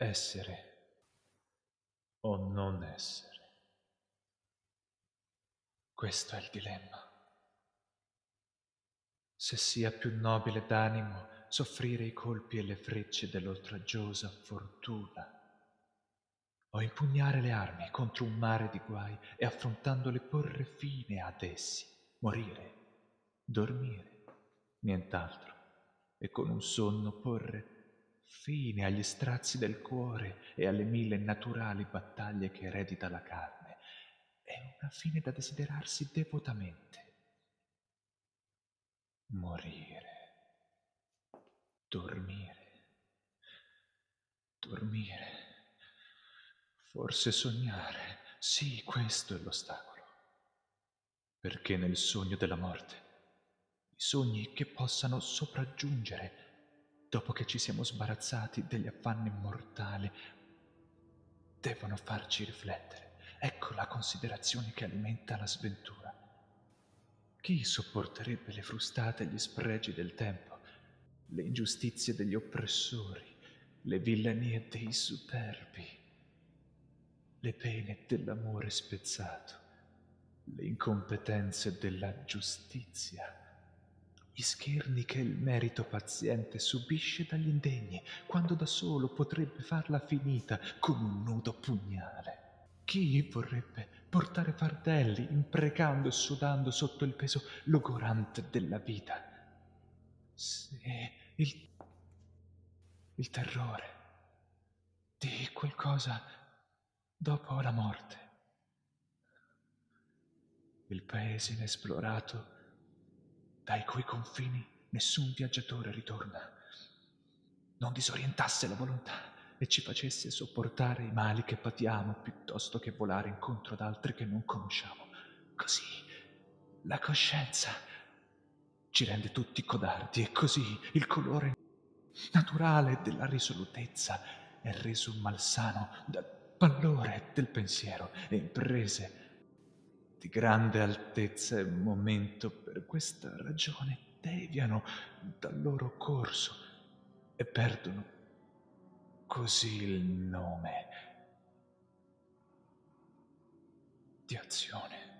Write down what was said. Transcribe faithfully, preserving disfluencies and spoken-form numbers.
essere o non essere. Questo è il dilemma. Se sia più nobile d'animo soffrire i colpi e le frecce dell'oltraggiosa fortuna, o impugnare le armi contro un mare di guai e affrontandole porre fine ad essi, morire, dormire, nient'altro, e con un sonno porre fine agli strazi del cuore e alle mille naturali battaglie che eredita la carne. È una fine da desiderarsi devotamente. Morire, dormire, dormire, forse sognare. Sì, questo è l'ostacolo. Perché nel sogno della morte, i sogni che possano sopraggiungere dopo che ci siamo sbarazzati degli affanni mortali, devono farci riflettere. Ecco la considerazione che alimenta la sventura. Chi sopporterebbe le frustate e gli spregi del tempo, le ingiustizie degli oppressori, le villanie dei superbi, le pene dell'amore spezzato, le incompetenze della giustizia, gli scherni che il merito paziente subisce dagli indegni, quando da solo potrebbe farla finita con un nudo pugnale? Chi vorrebbe portare fardelli, imprecando e sudando sotto il peso logorante della vita? Se il, il terrore di qualcosa dopo la morte, il paese inesplorato, dai cui confini nessun viaggiatore ritorna, non disorientasse la volontà e ci facesse sopportare i mali che patiamo piuttosto che volare incontro ad altri che non conosciamo. Così la coscienza ci rende tutti codardi e così il colore naturale della risolutezza è reso malsano dal pallore del pensiero e imprese di grande altezza e momento per questa ragione deviano dal loro corso e perdono così il nome di azione.